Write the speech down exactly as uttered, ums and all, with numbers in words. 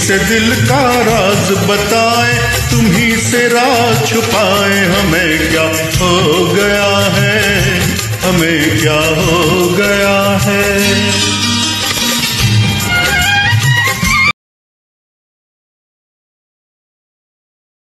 से दिल का राज बताए, तुम्ही से राज छुपाए। हमें क्या हो गया है, हमें क्या हो गया है।